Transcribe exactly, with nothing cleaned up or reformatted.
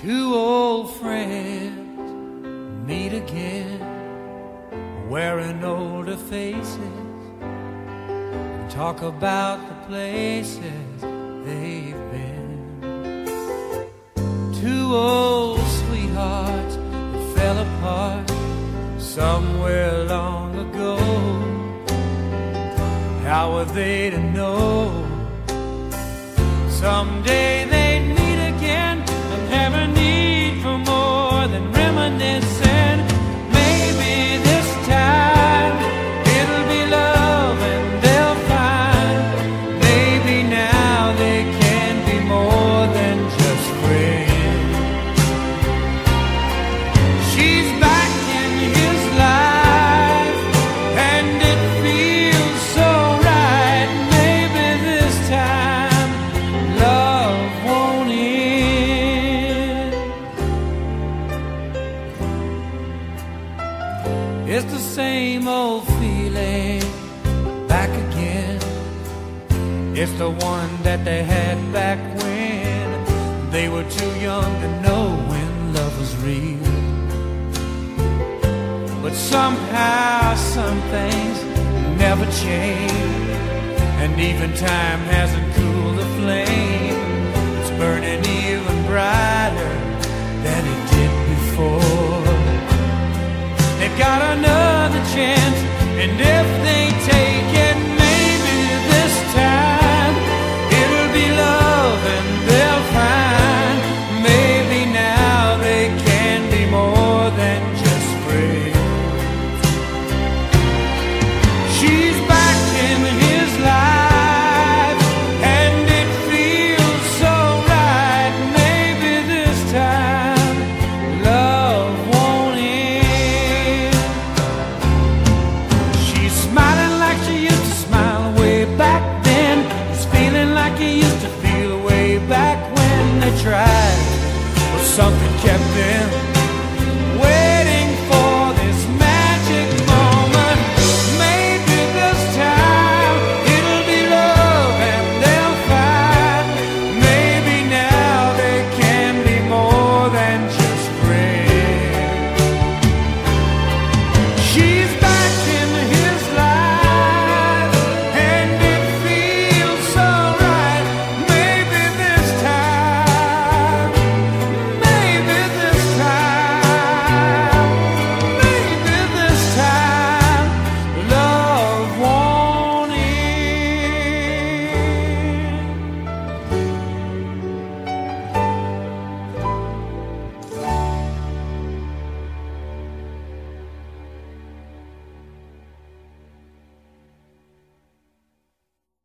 Two old friends meet again, wearing older faces, and talk about the places they've been. Two old sweethearts that fell apart somewhere long ago. How were they to know someday they'd meet again and have a need for more than reminiscing? Maybe this time it'll be love and they'll find maybe now they can be more than just friends. She's back in his life and it feels so right. Maybe this time love won't end. It's the same old feeling back again. It's the one that they had back when they were too young to know when love was real. But somehow some things never change, and even time hasn't cooled the flame. It's burning even brighter than it did before. They've got another chance, and if they take it, maybe this time it'll be love and they'll find maybe now they can be more than just friends. She's back in his life and it feels so right. Maybe this time love won't end. She's smiling like she used to smile way back then. He's feeling like he used to feel way back when they tried, but something kept them